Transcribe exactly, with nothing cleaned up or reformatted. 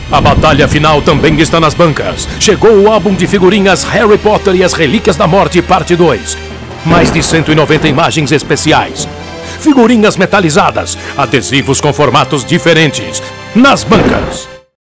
A batalha final também está nas bancas. Chegou o álbum de figurinhas Harry Potter e as Relíquias da Morte, parte dois. Mais de cento e noventa imagens especiais. Figurinhas metalizadas, adesivos com formatos diferentes. Nas bancas.